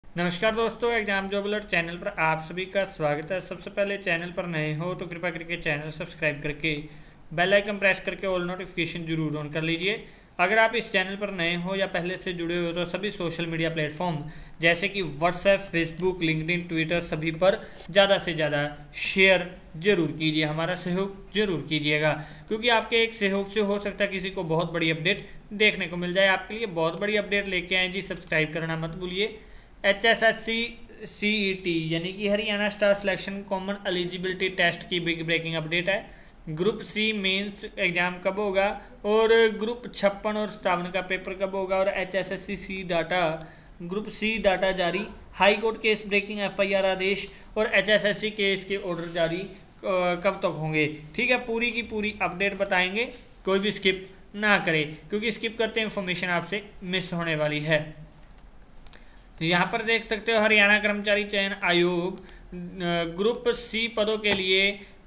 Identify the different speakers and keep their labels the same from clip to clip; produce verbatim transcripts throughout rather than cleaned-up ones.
Speaker 1: नमस्कार दोस्तों, exam job alert channel पर आप सभी का स्वागत है। सबसे पहले चैनल पर नए हो तो कृपया करके चैनल सब्सक्राइब करके बेल आइकन प्रेस करके ऑल नोटिफिकेशन जरूर ऑन कर लीजिए। अगर आप इस चैनल पर नए हो या पहले से जुड़े हो तो सभी सोशल मीडिया प्लेटफॉर्म जैसे कि व्हाट्सएप, फेसबुक, लिंक्डइन, ट्विटर सभी पर ज़्यादा से ज़्यादा शेयर जरूर कीजिए, हमारा सहयोग जरूर कीजिएगा, क्योंकि आपके एक सहयोग से हो सकता है किसी को बहुत बड़ी अपडेट देखने को मिल जाए। आपके लिए बहुत बड़ी अपडेट लेके आए जी, सब्सक्राइब करना मत भूलिए। H S S C C E T यानी कि Haryana staff selection common eligibility test की बिग ब्रेकिंग अपडेट है। ग्रुप सी मेंस एग्जाम कब होगा और ग्रुप छप्पन और सत्तावन का पेपर कब होगा, और H S S C C data group C data जारी, high court case breaking F I R आदेश और H S S C case के ऑर्डर जारी कब तक होंगे। ठीक है, पूरी की पूरी अपडेट बताएंगे, कोई भी स्किप ना करे, क्योंकि स्किप करते इन्फॉर्मेशन आपसे मिस होने वाली है। यहाँ पर देख सकते हो हरियाणा कर्मचारी चयन आयोग ग्रुप सी पदों के लिए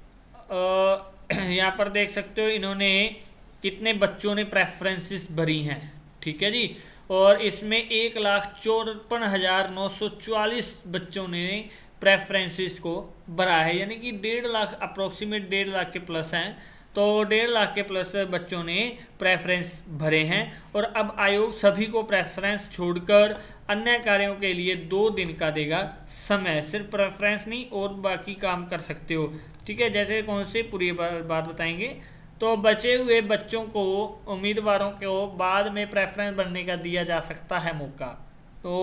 Speaker 1: यहाँ पर देख सकते हो इन्होंने कितने बच्चों ने प्रेफरेंसेस भरी हैं। ठीक है जी, और इसमें एक लाख चौपन हज़ार नौ सौ चौवालीस बच्चों ने प्रेफरेंसेस को भरा है, यानी कि डेढ़ लाख अप्रोक्सीमेट डेढ़ लाख के प्लस हैं। तो डेढ़ लाख के प्लस बच्चों ने प्रेफरेंस भरे हैं और अब आयोग सभी को प्रेफरेंस छोड़कर अन्य कार्यों के लिए दो दिन का देगा समय। सिर्फ प्रेफरेंस नहीं और बाकी काम कर सकते हो। ठीक है, जैसे कौन से पूरी बात बताएंगे। तो बचे हुए बच्चों को, उम्मीदवारों को बाद में प्रेफरेंस बनने का दिया जा सकता है मौका। तो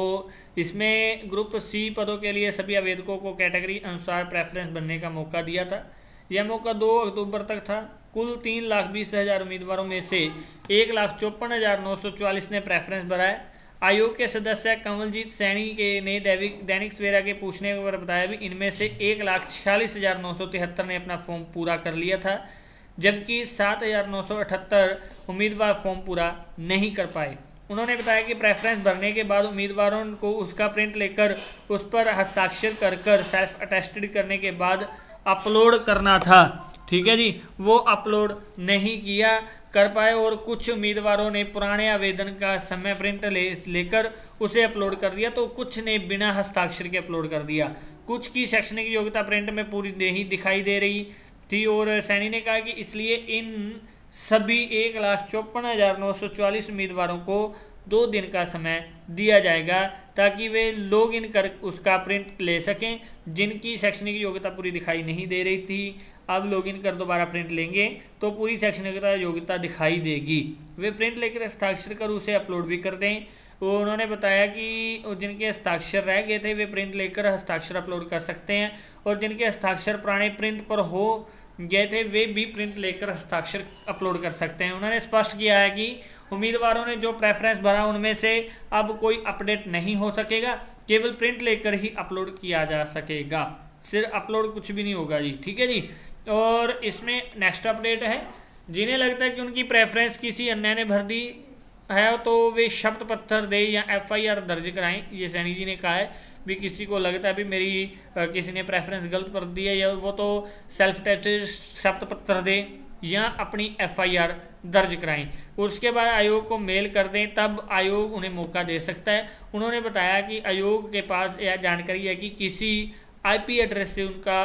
Speaker 1: इसमें ग्रुप सी पदों के लिए सभी आवेदकों को कैटेगरी अनुसार प्रेफरेंस बनने का मौका दिया था। यह मौका दो अक्टूबर तक था। कुल तीन लाख बीस हज़ार उम्मीदवारों में से एक लाख चौपन हज़ार नौ सौ चौवालीस ने प्रेफरेंस भरा है। आयोग के सदस्य कंवलजीत सैनी के ने दैनिक दैनिक सवेरा के पूछने पर बताया भी इनमें से एक लाख छियालीस हज़ार नौ सौ तिहत्तर ने अपना फॉर्म पूरा कर लिया था, जबकि सात हज़ार नौ सौ अठहत्तर उम्मीदवार फॉर्म पूरा नहीं कर पाए। उन्होंने बताया कि प्रेफरेंस भरने के बाद उम्मीदवारों को उसका प्रिंट लेकर उस पर हस्ताक्षर कर कर सेल्फ अटेस्टेड करने के बाद अपलोड करना था। ठीक है जी, वो अपलोड नहीं किया कर पाए और कुछ उम्मीदवारों ने पुराने आवेदन का समय प्रिंट ले लेकर उसे अपलोड कर दिया, तो कुछ ने बिना हस्ताक्षर के अपलोड कर दिया। कुछ की शैक्षणिक योग्यता प्रिंट में पूरी नहीं दिखाई दे रही थी और सैनी ने कहा कि इसलिए इन सभी एक लाख चौपन हज़ार नौ सौ चौवालीस उम्मीदवारों को दो दिन का समय दिया जाएगा ताकि वे लॉग इन कर उसका प्रिंट ले सकें। जिनकी शैक्षणिक योग्यता पूरी दिखाई नहीं दे रही थी, अब लॉग इन कर दोबारा प्रिंट लेंगे तो पूरी शैक्षणिक योग्यता दिखाई देगी। वे प्रिंट लेकर हस्ताक्षर कर उसे अपलोड भी कर दें। उन्होंने बताया कि जिनके हस्ताक्षर रह गए थे वे प्रिंट लेकर हस्ताक्षर अपलोड कर सकते हैं और जिनके हस्ताक्षर पुराने प्रिंट पर हो गए थे वे भी प्रिंट लेकर हस्ताक्षर अपलोड कर सकते हैं। उन्होंने स्पष्ट किया है कि उम्मीदवारों ने जो प्रेफरेंस भरा उनमें से अब कोई अपडेट नहीं हो सकेगा, केवल प्रिंट लेकर ही अपलोड किया जा सकेगा, सिर्फ अपलोड कुछ भी नहीं होगा जी। ठीक है जी, और इसमें नेक्स्ट अपडेट है, जिन्हें लगता है कि उनकी प्रेफरेंस किसी अन्य ने भर दी है तो वे शब्द पत्थर दे या एफ आई आर दर्ज कराएं। ये सैनी जी ने कहा है भी किसी को लगता है भी मेरी आ, किसी ने प्रेफरेंस गलत भर दी है, या वो तो सेल्फ टेस्ट शब्द पत्र दे या अपनी एफ आई आर दर्ज कराएं। उसके बाद आयोग को मेल कर दें, तब आयोग उन्हें मौका दे सकता है। उन्होंने बताया कि आयोग के पास यह जानकारी है कि किसी आईपी एड्रेस से उनका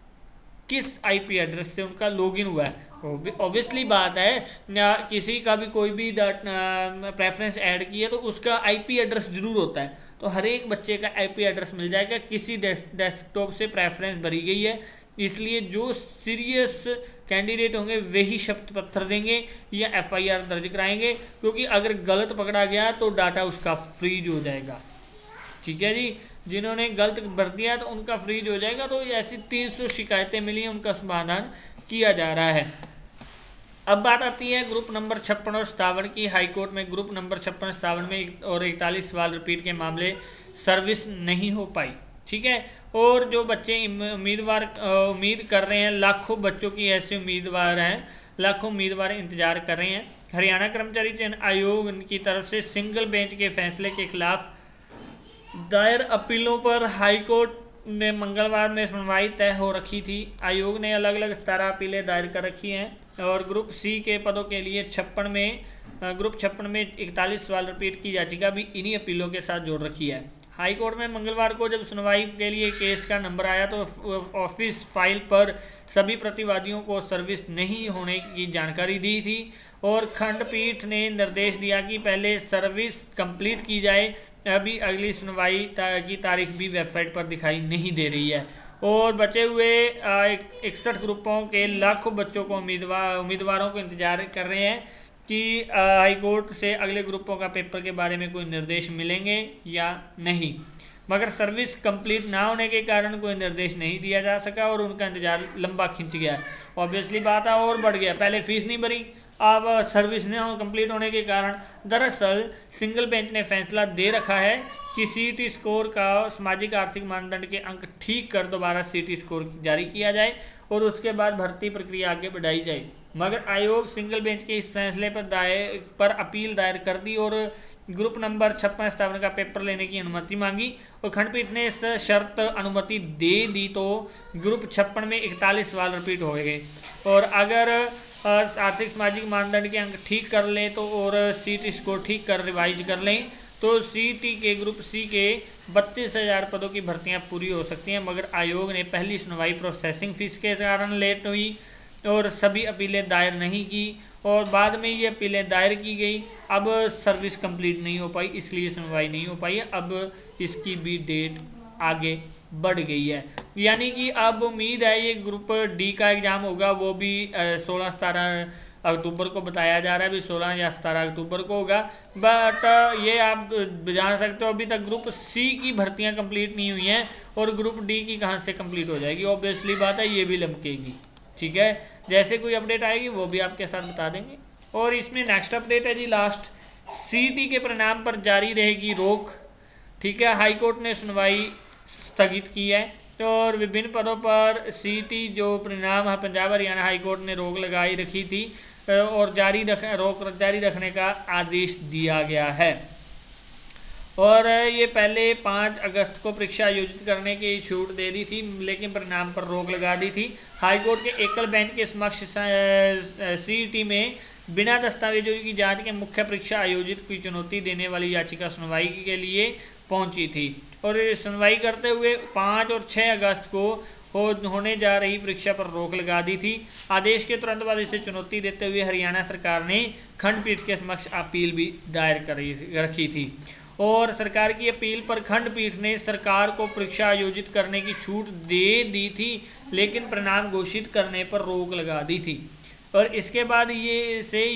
Speaker 1: किस आईपी एड्रेस से उनका लॉगिन हुआ है। ऑब्वियसली बात है, किसी का भी कोई भी प्रेफरेंस ऐड की है तो उसका आईपी एड्रेस जरूर होता है, तो हर एक बच्चे का आईपी एड्रेस मिल जाएगा। किसी डेस्कटॉप से प्रेफरेंस भरी गई है, इसलिए जो सीरियस कैंडिडेट होंगे वही शब्द पत्र देंगे या एफ आई आर दर्ज कराएंगे, क्योंकि अगर गलत पकड़ा गया तो डाटा उसका फ्रीज हो जाएगा। ठीक है जी, जिन्होंने गलत भर दिया तो उनका फ्रीज हो जाएगा। तो ऐसी तीन सौ शिकायतें मिली हैं, उनका समाधान किया जा रहा है। अब बात आती है ग्रुप नंबर छप्पन और सत्तावन की। हाईकोर्ट में ग्रुप नंबर छप्पन सत्तावन में और इकतालीस सवाल रिपीट के मामले सर्विस नहीं हो पाई। ठीक है, और जो बच्चे उम्मीदवार उम्मीद कर रहे हैं, लाखों बच्चों की ऐसे उम्मीदवार हैं, लाखों उम्मीदवार इंतजार कर रहे हैं। हरियाणा कर्मचारी चयन आयोग की तरफ से सिंगल बेंच के फैसले के खिलाफ दायर अपीलों पर हाईकोर्ट ने मंगलवार में सुनवाई तय हो रखी थी। आयोग ने अलग अलग सतारह अपीलें दायर कर रखी हैं और ग्रुप सी के पदों के लिए छप्पन में ग्रुप छप्पन में इकतालीस सवाल रिपीट की याचिका भी इन्हीं अपीलों के साथ जोड़ रखी है। हाई कोर्ट में मंगलवार को जब सुनवाई के लिए केस का नंबर आया तो ऑफिस फाइल पर सभी प्रतिवादियों को सर्विस नहीं होने की जानकारी दी थी और खंडपीठ ने निर्देश दिया कि पहले सर्विस कंप्लीट की जाए। अभी अगली सुनवाई की तारीख भी वेबसाइट पर दिखाई नहीं दे रही है और बचे हुए इकसठ ग्रुपों के लाखों बच्चों को उम्मीदवार उम्मीदवारों को इंतजार कर रहे हैं कि हाई कोर्ट से अगले ग्रुपों का पेपर के बारे में कोई निर्देश मिलेंगे या नहीं, मगर सर्विस कंप्लीट ना होने के कारण कोई निर्देश नहीं दिया जा सका और उनका इंतजार लंबा खिंच गया। ऑब्वियसली बात है और बढ़ गया, पहले फीस नहीं भरी, अब सर्विस न कंप्लीट होने के कारण। दरअसल सिंगल बेंच ने फैसला दे रखा है कि सीटी स्कोर का सामाजिक आर्थिक मानदंड के अंक ठीक कर दोबारा सीटी स्कोर जारी किया जाए और उसके बाद भर्ती प्रक्रिया आगे बढ़ाई जाए, मगर आयोग सिंगल बेंच के इस फैसले पर दायर पर अपील दायर कर दी और ग्रुप नंबर छप्पन स्थापना का पेपर लेने की अनुमति मांगी और खंडपीठ ने इस शर्त अनुमति दे दी तो ग्रुप छप्पन में इकतालीस सवाल रिपीट हो गए और अगर आर्थिक सामाजिक मानदंड के अंक ठीक कर लें तो और सीटी स्कोर ठीक कर रिवाइज कर लें तो सीटी के ग्रुप सी के बत्तीस हज़ार पदों की भर्तियां पूरी हो सकती हैं, मगर आयोग ने पहली सुनवाई प्रोसेसिंग फीस के कारण लेट हुई और सभी अपीलें दायर नहीं की और बाद में ये अपीलें दायर की गई। अब सर्विस कंप्लीट नहीं हो पाई, इसलिए सुनवाई नहीं हो पाई है। अब इसकी भी डेट आगे बढ़ गई है, यानी कि अब उम्मीद है ये ग्रुप डी का एग्ज़ाम होगा, वो भी सोलह सतारह अक्टूबर को बताया जा रहा है, अभी सोलह या सतारह अक्टूबर को होगा। बट ये आप जान सकते हो अभी तक ग्रुप सी की भर्तियां कंप्लीट नहीं हुई हैं और ग्रुप डी की कहां से कंप्लीट हो जाएगी। ऑब्वियसली बात है ये भी लमकेगी, ठीक है। जैसे कोई अपडेट आएगी वो भी आपके साथ बता देंगे। और इसमें नेक्स्ट अपडेट है जी लास्ट, सीटी के परिणाम पर जारी रहेगी रोक, ठीक है। हाई कोर्ट ने सुनवाई स्थगित की है और विभिन्न पदों पर सीटी जो परिणाम है पंजाब हरियाणा हाई कोर्ट ने रोक लगाई रखी थी और जारी रख रोक जारी रखने का आदेश दिया गया है और ये पहले पाँच अगस्त को परीक्षा आयोजित करने की छूट दे दी थी, लेकिन परिणाम पर रोक लगा दी थी। हाईकोर्ट के एकल बेंच के समक्ष सीईटी में बिना दस्तावेजों की जांच के मुख्य परीक्षा आयोजित की चुनौती देने वाली याचिका सुनवाई के लिए पहुंची थी और सुनवाई करते हुए पाँच और छः अगस्त को हो होने जा रही परीक्षा पर रोक लगा दी थी। आदेश के तुरंत बाद इसे चुनौती देते हुए हरियाणा सरकार ने खंडपीठ के समक्ष अपील भी दायर कर रखी थी और सरकार की अपील पर खंडपीठ ने सरकार को परीक्षा आयोजित करने की छूट दे दी थी, लेकिन परिणाम घोषित करने पर रोक लगा दी थी और इसके बाद ये से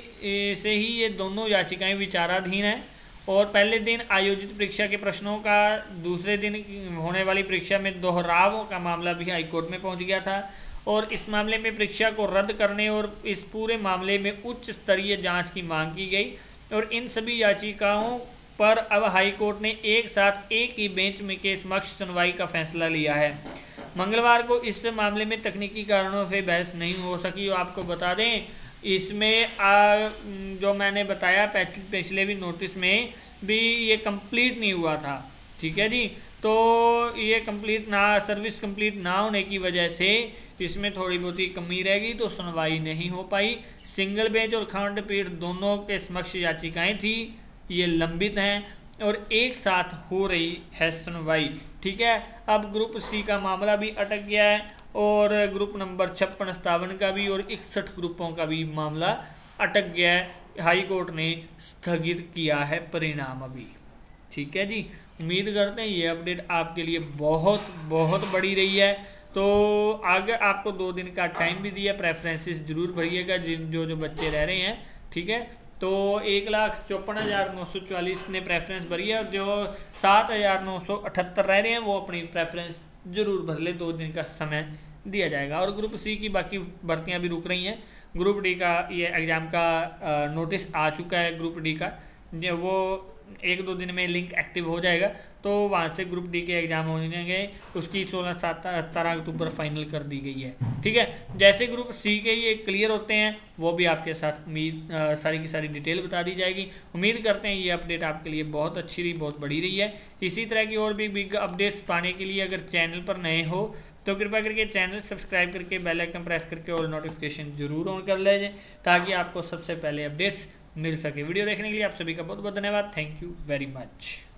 Speaker 1: ये से ही ये दोनों याचिकाएं विचाराधीन हैं और पहले दिन आयोजित परीक्षा के प्रश्नों का दूसरे दिन होने वाली परीक्षा में दोहराव का मामला भी हाईकोर्ट में पहुंच गया था और इस मामले में परीक्षा को रद्द करने और इस पूरे मामले में उच्च स्तरीय जांच की मांग की गई और इन सभी याचिकाओं पर अब हाईकोर्ट ने एक साथ एक ही बेंच में के समक्ष सुनवाई का फैसला लिया है। मंगलवार को इस मामले में तकनीकी कारणों से बहस नहीं हो सकी और आपको बता दें इसमें आ, जो मैंने बताया पिछले भी नोटिस में भी ये कंप्लीट नहीं हुआ था, ठीक है जी। तो ये कंप्लीट ना सर्विस कंप्लीट ना होने की वजह से इसमें थोड़ी बहुत ही कमी रहेगी तो सुनवाई नहीं हो पाई। सिंगल बेंच और खंडपीठ दोनों के समक्ष याचिकाएं थी, ये लंबित हैं और एक साथ हो रही है सुनवाई, ठीक है। अब ग्रुप सी का मामला भी अटक गया है और ग्रुप नंबर छप्पन सत्तावन का भी और इकसठ ग्रुपों का भी मामला अटक गया है। हाई कोर्ट ने स्थगित किया है परिणाम अभी, ठीक है जी। उम्मीद करते हैं ये अपडेट आपके लिए बहुत बहुत बड़ी रही है। तो आगे आपको दो दिन का टाइम भी दिया, प्रेफरेंसेस जरूर भरिएगा जिन जो जो बच्चे रह रहे हैं, ठीक है। तो एक लाख चौपन हज़ार नौ सौ चालीस ने प्रेफरेंस भरी है और जो सात हज़ार नौ सौ अठहत्तर रह रहे हैं वो अपनी प्रेफरेंस जरूर भर ले, दो दिन का समय दिया जाएगा। और ग्रुप सी की बाकी भर्तियां भी रुक रही हैं। ग्रुप डी का ये एग्ज़ाम का नोटिस आ चुका है, ग्रुप डी का वो एक दो दिन में लिंक एक्टिव हो जाएगा तो वहाँ से ग्रुप डी के एग्ज़ाम हो जाएंगे, उसकी सोलह सतारह अक्टूबर फाइनल कर दी गई है, ठीक है। जैसे ग्रुप सी के ये क्लियर होते हैं वो भी आपके साथ उम्मीद सारी की सारी डिटेल बता दी जाएगी। उम्मीद करते हैं ये अपडेट आपके लिए बहुत अच्छी रही, बहुत बड़ी रही है। इसी तरह की और भी बिग अपडेट्स पाने के लिए अगर चैनल पर नए हो तो कृपया करके चैनल सब्सक्राइब करके बेल आइकन प्रेस करके और नोटिफिकेशन जरूर ऑन कर लीजिए ताकि आपको सबसे पहले अपडेट्स मिल सके। वीडियो देखने के लिए आप सभी का बहुत बहुत धन्यवाद। Thank you very much.